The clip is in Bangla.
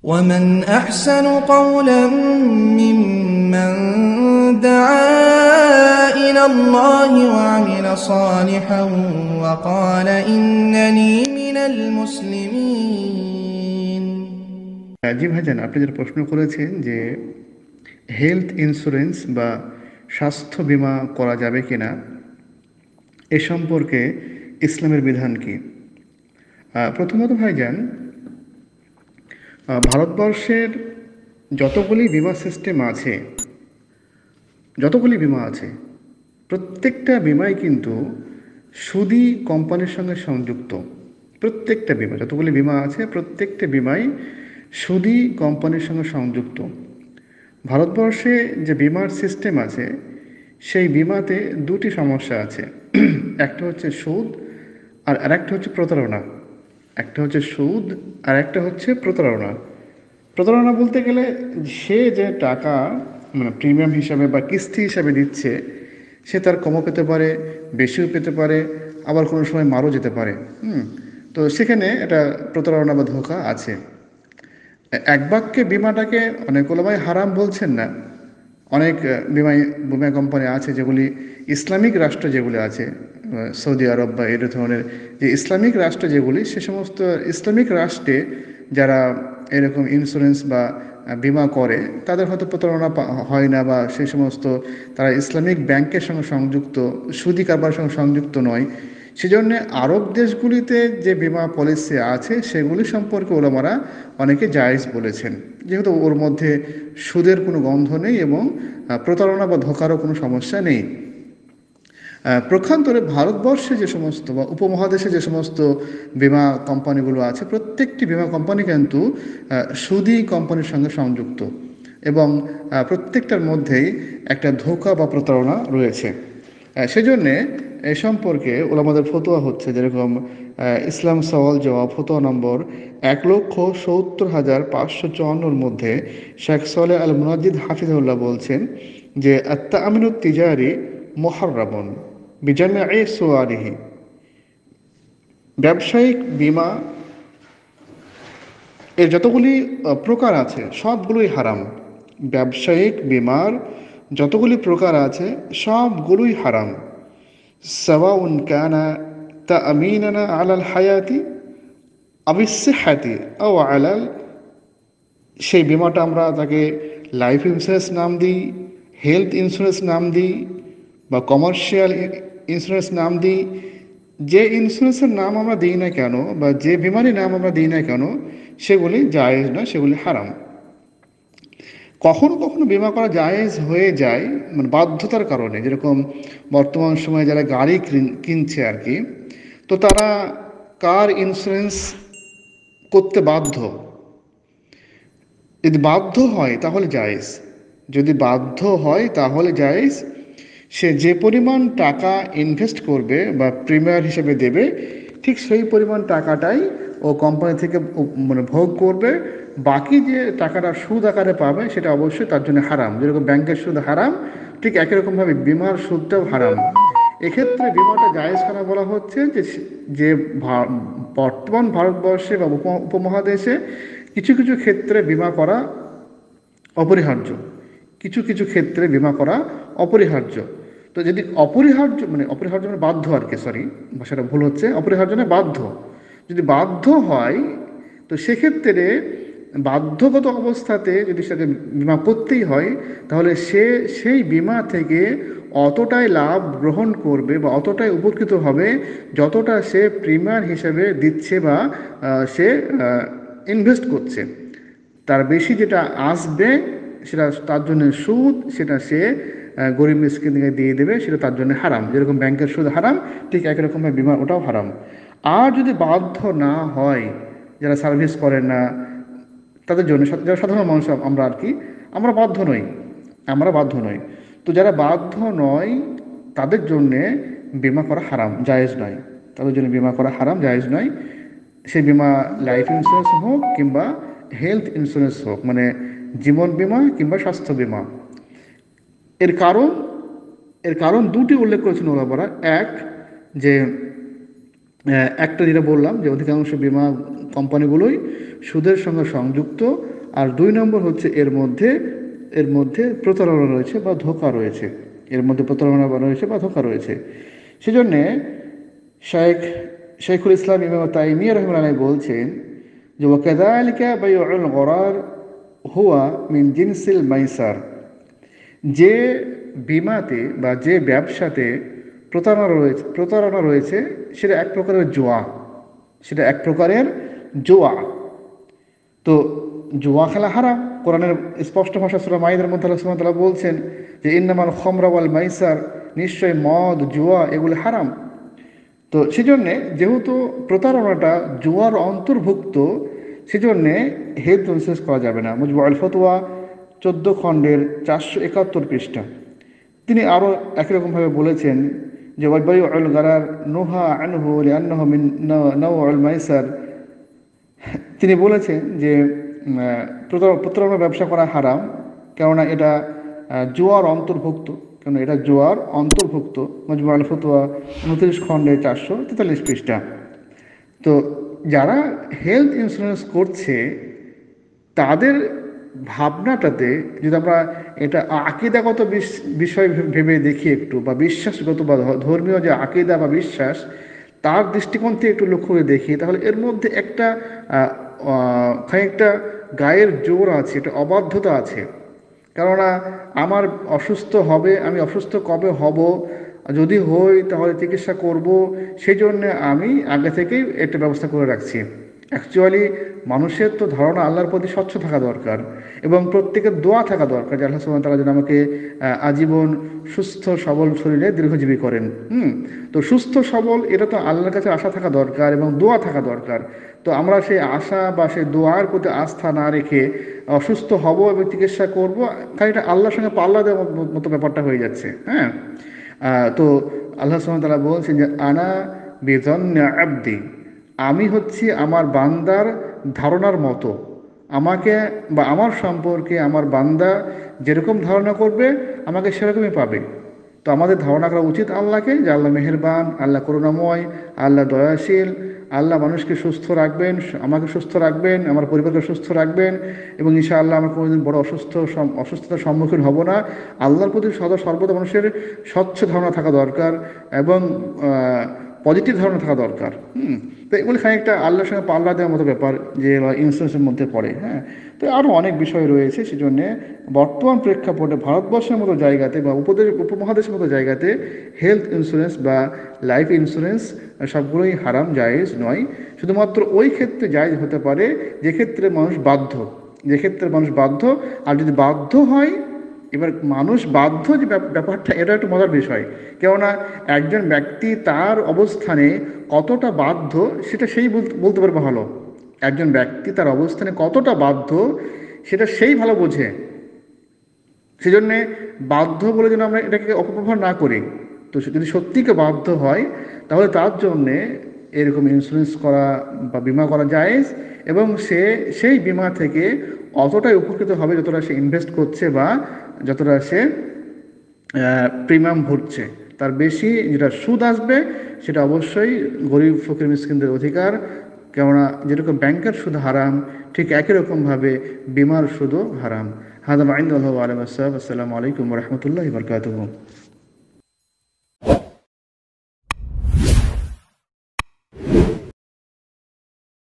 ومن أحسن قولا ممن دعا إلى الله وعمل صالحا وقال إنني من المسلمين. জি ভাইজান, আপনি যেটা প্রশ্ন করেছেন যে হেলথ ইন্স্যুরেন্স বা স্বাস্থ্য বীমা করা যাবে কিনা এ সম্পর্কে ইসলামের বিধান কি। প্রথমত ভাইজান, ভারতবর্ষের যতগুলি বীমা সিস্টেম আছে, প্রত্যেকটা বিমাই কিন্তু সুদী কোম্পানির সঙ্গে সংযুক্ত। প্রত্যেকটা বিমা, যতগুলি বিমা আছে প্রত্যেকটা বিমাই সুদী কোম্পানির সঙ্গে সংযুক্ত। ভারতবর্ষে যে বিমার সিস্টেম আছে সেই বিমাতে দুটি সমস্যা আছে। একটা হচ্ছে সুদ আর আরেকটা হচ্ছে প্রতারণা। একটা হচ্ছে সুদ আর একটা হচ্ছে প্রতারণা। প্রতারণা বলতে গেলে সে যে টাকা মানে প্রিমিয়াম হিসাবে বা কিস্তি হিসাবে দিচ্ছে, সে তার কমও পেতে পারে, বেশিও পেতে পারে, আবার কোনো সময় মারও যেতে পারে। তো সেখানে একটা প্রতারণা বা ধোঁকা আছে। এক বাক্যে বিমাটাকে অনেক ওলামাই হারাম বলছেন না। অনেক বিমা কোম্পানি আছে যেগুলি ইসলামিক রাষ্ট্র যেগুলি আছে, সৌদি আরব বা এর ধরনের যে ইসলামিক রাষ্ট্র যেগুলি, সে সমস্ত ইসলামিক রাষ্ট্রে যারা এরকম ইন্স্যুরেন্স বা বিমা করে তাদের হয়তো প্রতারণা হয় না, বা সেই সমস্ত তারা ইসলামিক ব্যাংকের সঙ্গে সংযুক্ত, সুদী কারবারের সঙ্গে সংযুক্ত নয়। সেজন্য আরব দেশগুলিতে যে বিমা পলিসি আছে সেগুলি সম্পর্কে ওলামারা অনেকে জায়েজ বলেছেন, যেহেতু ওর মধ্যে সুদের কোনো গন্ধ নেই এবং প্রতারণা বা ধোঁকারও কোনো সমস্যা নেই। প্রক্ষান্তরে ভারতবর্ষে যে সমস্ত বা উপমহাদেশে যে সমস্ত বিমা কোম্পানিগুলো আছে, প্রত্যেকটি বিমা কোম্পানি কিন্তু সুদী কোম্পানির সঙ্গে সংযুক্ত এবং প্রত্যেকটার মধ্যেই একটা ধোঁকা বা প্রতারণা রয়েছে। সেজন্যে এ সম্পর্কে ওলামাদের ফতোয়া হচ্ছে, যেরকম ইসলাম সওয়াল জবাব ফতোয়া নম্বর 1,70,554 মধ্যে শেখ সালেহ আল মুনাজ্জিদ হাফিজাহুল্লাহ বলছেন যে আত-তা'মিনুত তিজারি মুহাররামুন বিজামি'i সুওয়ারিহি। ব্যবসায়িক বিমা এর যতগুলি প্রকার আছে সবগুলোই হারাম। ব্যবসায়িক বিমার যতগুলি প্রকার আছে সবগুলোই হারাম। সাওয়াউন কানা তা'মিনানা আলাল হায়াতি আবিস সিহহাতি আও আলাল, সেই বিমাটা আমরা তাকে লাইফ ইন্স্যুরেন্স নাম দিই, হেলথ ইন্স্যুরেন্স নাম দিই, বা কমার্শিয়াল ইন্স্যুরেন্স নাম দিই, যে ইন্স্যুরেন্সের নাম আমরা দিই না কেন বা যে বিমারই নাম আমরা দিই না কেন, সেগুলি জায়েজ না, সেগুলি হারাম। কখনো কখনো বিমা করা জায়েজ হয়ে যায় মানে বাধ্যতার কারণে, যেরকম বর্তমান সময়ে যারা গাড়ি কিনছে আর কি, তো তারা কার ইন্স্যুরেন্স করতে বাধ্য। যদি বাধ্য হয় তাহলে জায়েজ, যদি বাধ্য হয় তাহলে জায়েজ। সে যে পরিমাণ টাকা ইনভেস্ট করবে বা প্রিমিয়ার হিসেবে দেবে, ঠিক সেই পরিমাণ টাকাটাই ও কোম্পানি থেকে মানে ভোগ করবে। বাকি যে টাকাটা সুদ আকারে পাবে সেটা অবশ্যই তার জন্য হারাম। যেরকম ব্যাংকের সুদ হারাম, ঠিক একই রকমভাবে বিমার সুদটাও হারাম। এক্ষেত্রে বিমাটা জায়েজ করা বলা হচ্ছে যে যে বর্তমান ভারতবর্ষে বা উপমহাদেশে কিছু কিছু ক্ষেত্রে বিমা করা অপরিহার্য, কিছু কিছু ক্ষেত্রে বিমা করা অপরিহার্য। তো যদি অপরিহার্য মানে অপরিহার্য মানে বাধ্য আর কি, সরি ভাষাটা ভুল হচ্ছে, অপরিহার্য মানে বাধ্য। যদি বাধ্য হয় তো সেক্ষেত্রে বাধ্যগত অবস্থাতে যদি সেটা বিমা করতেই হয়, তাহলে সে সেই বিমা থেকে অতটাই লাভ গ্রহণ করবে বা অতটাই উপকৃত হবে যতটা সে প্রিমিয়ার হিসেবে দিচ্ছে বা সে ইনভেস্ট করছে। তার বেশি যেটা আসবে সেটা তার জন্য সুদ, সেটা সে গরিব মিসকিনকে দিয়ে দেবে, সেটা তার জন্য হারাম। যেরকম ব্যাংকের সুদ হারাম, ঠিক একই রকমভাবে বিমা ওটাও হারাম। আর যদি বাধ্য না হয়, যারা সার্ভিস করেন না তাদের জন্য, যারা সাধারণ মানুষ আমরা আর কি, আমরা বাধ্য নই, আমরা বাধ্য নই, তো যারা বাধ্য নয় তাদের জন্যে বিমা করা হারাম, জায়েজ নয়। তাদের জন্য বিমা করা হারাম, জায়েজ নয়। সেই বিমা লাইফ ইন্স্যুরেন্স হোক কিংবা হেলথ ইন্স্যুরেন্স হোক, মানে জীবন বিমা কিংবা স্বাস্থ্য বিমা। এর কারণ এর কারণ দুটি উল্লেখ করেছেন ওলামারা। এক, যে একটা যেটা বললাম যে অধিকাংশ বিমা কোম্পানিগুলোই সুদের সঙ্গে সংযুক্ত, আর 2 নম্বর হচ্ছে এর মধ্যে প্রতারণা রয়েছে বা ধোঁকা রয়েছে, এর মধ্যে প্রতারণা রয়েছে বা ধোঁকা রয়েছে। সেজন্যে শাইখুল ইসলাম ইমাম তাইমিয়া রাহিমাহুল্লাহ বলছেন যে ওয়াকাযালিকা বাইউল গরার হুয়া মিন জিনসিল মাইসার, যে বিমাতে বা যে ব্যবসাতে প্রতারণা রয়েছে সেটা এক প্রকারের জুয়া। তো জুয়া খেলা হারাম। কোরআনের স্পষ্ট ভাষা সূরা মাইদার মধ্যে আল্লাহ সুবহানাহু ওয়া তাআলা বলছেন যে ইন্নামাল খামরা ওয়াল মাইসার, নিশ্চয় মদ জুয়া এগুলো হারাম। তো সেজন্যে যেহেতু প্রতারণাটা জুয়ার অন্তর্ভুক্ত, সেজন্যে হেলথ ইন্স্যুরেন্স করা যাবে না। মুজমাউল ফতোয়া 14 খণ্ডের 471 পৃষ্ঠা। তিনি আরও একই রকমভাবে বলেছেন যে ওয়াবাইউল গারার নুহা আনহু লিআন্নাহু মিন নাওউল মাইসার। তিনি বলেছেন যে প্রতারণার ব্যবসা করা হারাম, কেননা এটা জুয়ার অন্তর্ভুক্ত। মজমুআল ফতোয়া 29 খণ্ডে 443 পৃষ্ঠা। তো যারা হেলথ ইন্স্যুরেন্স করছে তাদের ভাবনাটাতে যদি আমরা এটা আকীদাগত বিষয় ভেবে দেখি একটু, বা বিশ্বাসগত বা ধর্মীয় যে আকীদা বা বিশ্বাস, তার দৃষ্টিকোণ থেকে একটু লক্ষ্য করে দেখি, তাহলে এর মধ্যে খানিকটা গায়ের জোর আছে, একটা অবাধ্যতা আছে। কেননা আমার আমি অসুস্থ কবে হব, যদি হই তাহলে চিকিৎসা করব, সেই জন্যে আমি আগে থেকেই একটা ব্যবস্থা করে রাখছি। অ্যাকচুয়ালি মানুষের তো ধারণা আল্লাহর প্রতি স্বচ্ছ থাকা দরকার, এবং প্রত্যেকের দোয়া থাকা দরকার যে আল্লাহ সুবহানাহু ওয়া তাআলা যেন আমাকে আজীবন সুস্থ সবল শরীরে দীর্ঘজীবী করেন। তো সুস্থ সবল এটা তো আল্লাহর কাছে আশা থাকা দরকার এবং দোয়া থাকা দরকার। তো আমরা সেই আশা বা সেই দোয়ার প্রতি আস্থা না রেখে অসুস্থ হব এবং চিকিৎসা করব, খানিকটা আল্লাহর সঙ্গে পাল্লা দেওয়ার মতো ব্যাপারটা হয়ে যাচ্ছে। তো আল্লাহ সুবহানাহু ওয়া তাআলা বলছেন যে আনা বিযন্নি আবদি, আমি হচ্ছি আমার বান্দার ধারণার মতো। আমাকে বা আমার সম্পর্কে আমার বান্দা যেরকম ধারণা করবে আমাকে সেরকমই পাবে। তো আমাদের ধারণা করা উচিত আল্লাহকে, যে আল্লাহ মেহেরবান, আল্লাহ করুণাময়, আল্লাহ দয়াশীল, আল্লাহ মানুষকে সুস্থ রাখবেন, আমাকে সুস্থ রাখবেন, আমার পরিবারকে সুস্থ রাখবেন, এবং ইনশাআল্লাহ আমরা কোনোদিন বড় অসুস্থতার সম্মুখীন হব না। আল্লাহর প্রতি সর্বদা মানুষের স্বচ্ছ ধারণা থাকা দরকার এবং পজিটিভ ধারণা থাকা দরকার। তো এগুলি খানিকটা আল্লাহর সঙ্গে পাল্লা দেওয়ার মতো ব্যাপার, যে ইন্স্যুরেন্সের মধ্যে পড়ে। তো আরও অনেক বিষয় রয়েছে। সেজন্যে বর্তমান প্রেক্ষাপটে ভারতবর্ষের মতো জায়গাতে বা উপমহাদেশের মতো জায়গাতে হেলথ ইন্স্যুরেন্স বা লাইফ ইন্স্যুরেন্স সবগুলোই হারাম, জায়েজ নয়। শুধুমাত্র ওই ক্ষেত্রে জায়েজ হতে পারে যে ক্ষেত্রে মানুষ বাধ্য। আর যদি বাধ্য হয়, এবার মানুষ বাধ্য যে ব্যাপারটা, এটা একটু মজার বিষয়। কেননা একজন ব্যক্তি তার অবস্থানে কতটা বাধ্য সেটা সেই বলতে পারবে ভালো। একজন ব্যক্তি তার অবস্থানে কতটা বাধ্য সেটা সেই ভালো বোঝে। সেজন্যে বাধ্য বলে যেন আমরা এটাকে অপব্যবহার না করি। তো যদি সত্যিকে বাধ্য হয় তাহলে তার জন্যে এরকম ইন্স্যুরেন্স করা বা বিমা করা জায়েজ, এবং সেই বিমা থেকে অতটাই উপকৃত হবে যতটা সে ইনভেস্ট করছে বা যতটা সে প্রিমিয়াম ভরছে। তার বেশি যেটা সুদ আসবে সেটা অবশ্যই গরিব ফকির মিসকিনদের অধিকার। কেননা যেরকম ব্যাংকের সুদ হারাম, ঠিক একই রকমভাবে বিমার সুদও হারাম। হাদা মা ইনদাল্লাহি ওয়া আলাইহি ওয়াসাল্লাম। আসসালামু আলাইকুম ওয়া রাহমাতুল্লাহি ওয়া বারাকাতুহু।